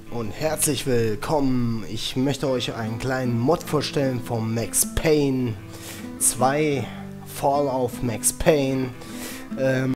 und herzlich willkommen. Ich möchte euch einen kleinen Mod vorstellen vom Max Payne 2, Fall of Max Payne.